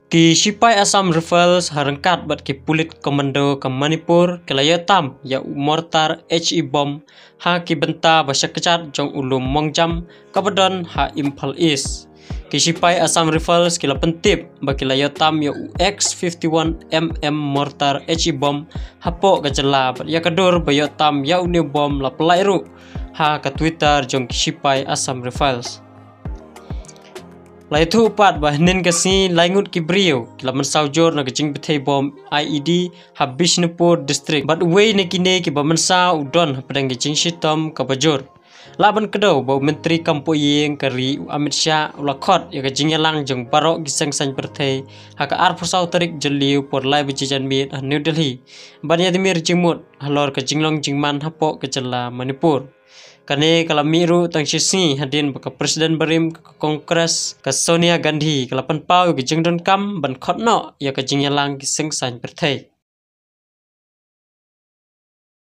Ki Sipai Assam Rifles harangkat bat ki pulit komando ke Manipur ke laya tam ya mortar HE bom ha ki benta basya kecat jong ulum Mongjam kabadon ha Imphal East. Ki Sipai Assam Rifles ki lapentip baki laya tam ya UX 51 mm mortar HE bom hapo ke jela bat ya kadur bayo tam ya uniu bom la pelairu ha ke Twitter jong Ki Sipai Assam Rifles. Lai thu pat bah nin kasi laingut ki brio kila mensaujur na kecing betei bom IED ha Bishnupur district but way ne kine ki ba mensa udon pedang kecing shitom ka bajur laban kedau bau menteri kampoyeng kari Amit Shah ulakot ya kecing yalang jeng barok gisang san pertei ha ka ar pusau tarik jeliu por lai bejijan mit New Delhi banya dimir jingmut halor kecing long jingman hapo kecela Manipur. Kane kalau miru tang sisi hadin baka presiden barim ke kongres ke Sonia Gandhi kala panpau ke jengdon kam ban khotno ya ke jingyalang ki seng san perthai.